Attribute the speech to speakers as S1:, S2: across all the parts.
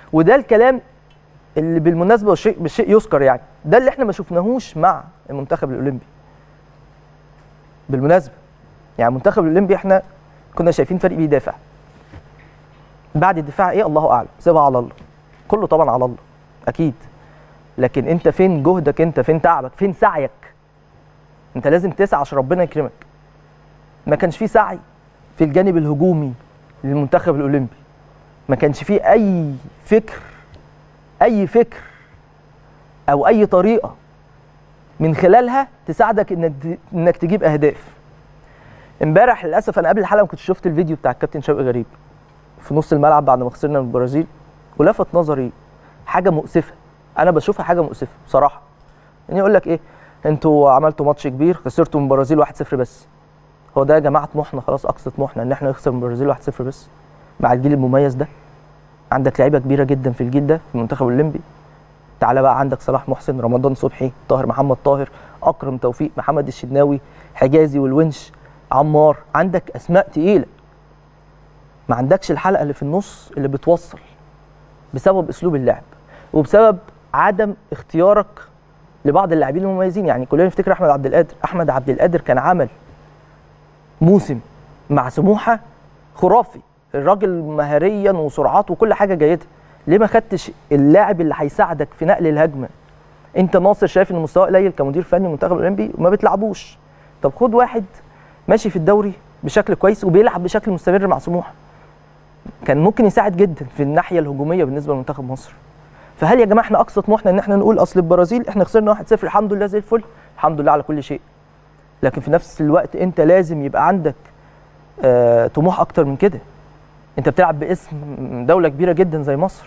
S1: وده الكلام اللي بالمناسبه بالشيء يذكر، يعني ده اللي احنا ما شفناهوش مع المنتخب الاولمبي بالمناسبه. يعني المنتخب الاولمبي احنا كنا شايفين فريق بيدافع، بعد الدفاع ايه الله اعلم، سيبها على الله، كله طبعا على الله اكيد، لكن انت فين جهدك، انت فين تعبك، فين سعيك؟ انت لازم تسعى عشان ربنا يكرمك. ما كانش فيه سعي في الجانب الهجومي للمنتخب الاولمبي، ما كانش فيه اي فكر او اي طريقه من خلالها تساعدك انك تجيب اهداف. امبارح للاسف انا قبل الحلقه ما كنتش شفت الفيديو بتاع الكابتن شوقي غريب في نص الملعب بعد ما خسرنا من البرازيل، ولفت نظري حاجه مؤسفه، انا بشوفها حاجه مؤسفه بصراحه. يعني يقول لك ايه، انتوا عملتوا ماتش كبير خسرتوا من البرازيل 1-0 بس. هو ده يا جماعه طموحنا؟ خلاص اقصى طموحنا ان احنا نخسر من البرازيل 1-0 بس مع الجيل المميز ده؟ عندك لعيبه كبيره جدا في الجيل ده في المنتخب الاولمبي. تعالى بقى، عندك صلاح محسن، رمضان صبحي، طاهر محمد طاهر، اكرم توفيق، محمد الشناوي، حجازي والونش، عمار، عندك اسماء تقيله. ما عندكش الحلقه اللي في النص اللي بتوصل بسبب اسلوب اللعب وبسبب عدم اختيارك لبعض اللاعبين المميزين. يعني كلنا نفتكر احمد عبد القادر كان عمل موسم مع سموحه خرافي، الراجل مهاريا وسرعات وكل حاجه جيده. ليه ما خدتش اللاعب اللي هيساعدك في نقل الهجمه؟ انت ناصر شايف ان مستواه قليل كمدير فني المنتخب الاولمبي وما بتلعبوش، طب خد واحد ماشي في الدوري بشكل كويس وبيلعب بشكل مستمر مع سموحه، كان ممكن يساعد جدا في الناحيه الهجوميه بالنسبه لمنتخب مصر. فهل يا جماعه احنا اقصى طموحنا ان احنا نقول اصل البرازيل احنا خسرنا 1-0 الحمد لله زي الفل، الحمد لله على كل شيء، لكن في نفس الوقت انت لازم يبقى عندك طموح اكتر من كده. انت بتلعب باسم دوله كبيره جدا زي مصر،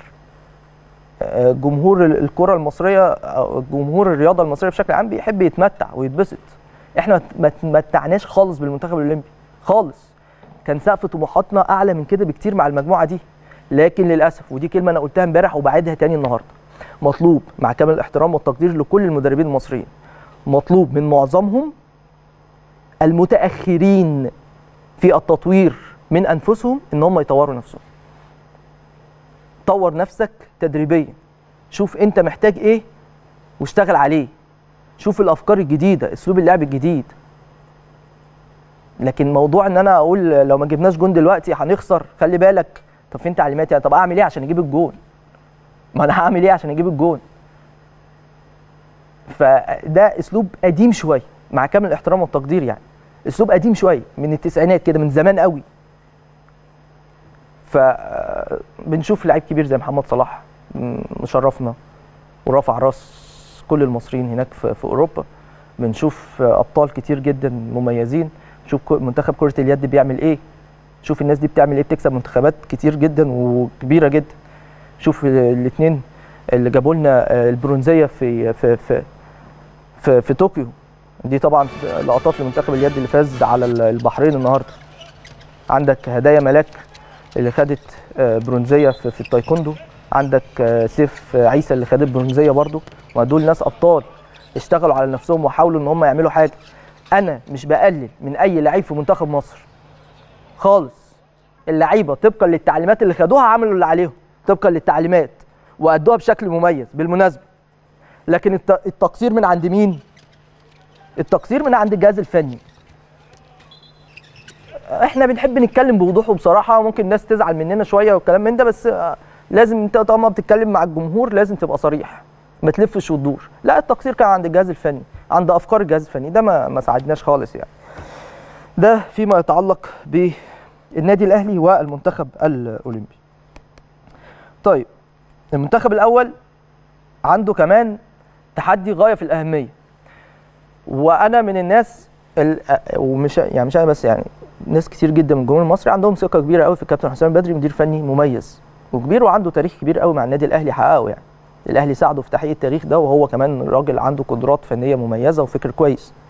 S1: جمهور الكره المصريه او جمهور الرياضه المصريه بشكل عام بيحب يتمتع ويتبسط. احنا ما تمتعناش خالص بالمنتخب الاولمبي خالص، كان سقف طموحاتنا اعلى من كده بكتير مع المجموعه دي. لكن للاسف، ودي كلمه انا قلتها امبارح وبعيدها تاني النهارده، مطلوب مع كامل الاحترام والتقدير لكل المدربين المصريين، مطلوب من معظمهم المتاخرين في التطوير من انفسهم ان هم يطوروا نفسهم. طور نفسك تدريبيا، شوف انت محتاج ايه واشتغل عليه، شوف الافكار الجديده، اسلوب اللعب الجديد. لكن موضوع ان انا اقول لو ما جبناش جون دلوقتي هنخسر، خلي بالك، طب فين تعليماتي؟ طب اعمل ايه عشان اجيب الجون؟ ما انا هعمل ايه عشان اجيب الجون؟ فده اسلوب قديم شويه مع كامل الاحترام والتقدير، يعني اسلوب قديم شويه من التسعينات كده، من زمان قوي. فبنشوف لعيب كبير زي محمد صلاح مشرفنا ورافع راس كل المصريين هناك في اوروبا، بنشوف ابطال كتير جدا مميزين، شوف منتخب كرة اليد بيعمل ايه، شوف الناس دي بتعمل ايه، بتكسب منتخبات كتير جدا وكبيره جدا. شوف الاثنين اللي جابوا لنا البرونزيه في طوكيو، دي طبعا لقطات لمنتخب اليد اللي فاز على البحرين النهارده. عندك هدايا ملاك اللي خدت برونزيه في التايكوندو، عندك سيف عيسى اللي خدت برونزيه برضو، ودول ناس ابطال اشتغلوا على نفسهم وحاولوا ان هم يعملوا حاجه. انا مش بقلل من اي لعيب في منتخب مصر خالص، اللعيبه طبقا للتعليمات اللي خدوها عملوا اللي عليهم طبقا للتعليمات وادوها بشكل مميز بالمناسبه. لكن التقصير من عند مين؟ التقصير من عند الجهاز الفني. احنا بنحب نتكلم بوضوح وبصراحه، ممكن الناس تزعل مننا شويه والكلام من ده، بس لازم انت طالما بتتكلم مع الجمهور لازم تبقى صريح، ما تلفش وتدور. لا، التقصير كان عند الجهاز الفني، عند افكار الجهاز الفني، ده ما ساعدناش خالص يعني. ده فيما يتعلق بالنادي الاهلي والمنتخب الاولمبي. طيب، المنتخب الاول عنده كمان تحدي غايه في الاهميه، وانا من الناس ومش يعني مش انا بس، يعني ناس كتير جدا من الجمهور المصري عندهم ثقه كبيره قوي في الكابتن حسام البدري، مدير فني مميز وكبير وعنده تاريخ كبير قوي مع النادي الاهلي حققه. يعني الاهلي ساعده في تحقيق التاريخ ده، وهو كمان راجل عنده قدرات فنيه مميزه وفكر كويس.